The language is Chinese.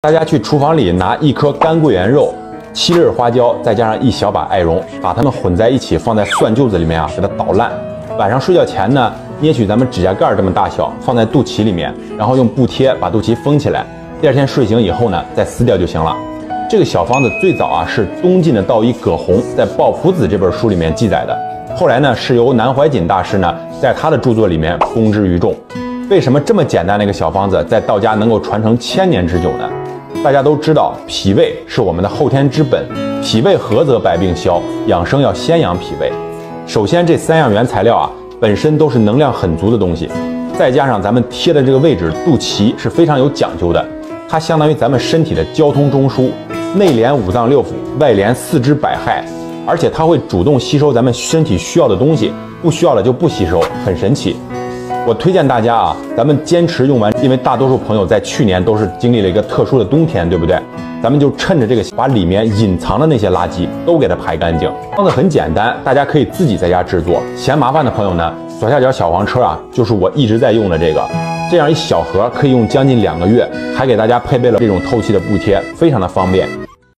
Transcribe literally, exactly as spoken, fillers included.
大家去厨房里拿一颗干桂圆肉、七粒花椒，再加上一小把艾绒，把它们混在一起，放在蒜臼子里面啊，给它捣烂。晚上睡觉前呢，捏取咱们指甲盖这么大小，放在肚脐里面，然后用布贴把肚脐封起来。第二天睡醒以后呢，再撕掉就行了。这个小方子最早啊是东晋的道医葛洪在《抱朴子》这本书里面记载的，后来呢是由南怀瑾大师呢在他的著作里面公之于众。为什么这么简单的一个小方子在道家能够传承千年之久呢？大家都知道，脾胃是我们的后天之本，脾胃和则百病消，养生要先养脾胃。首先，这三样原材料啊，本身都是能量很足的东西，再加上咱们贴的这个位置肚脐是非常有讲究的，它相当于咱们身体的交通中枢，内连五脏六腑，外连四肢百骸，而且它会主动吸收咱们身体需要的东西，不需要了就不吸收，很神奇。我推荐大家啊，咱们坚持用完，因为大多数朋友在去年都是经历了一个特殊的冬天，对不对？咱们就趁着这个，把里面隐藏的那些垃圾都给它排干净。方子很简单，大家可以自己在家制作。嫌麻烦的朋友呢，左下角小黄车啊，就是我一直在用的这个，这样一小盒可以用将近两个月，还给大家配备了这种透气的布贴，非常的方便。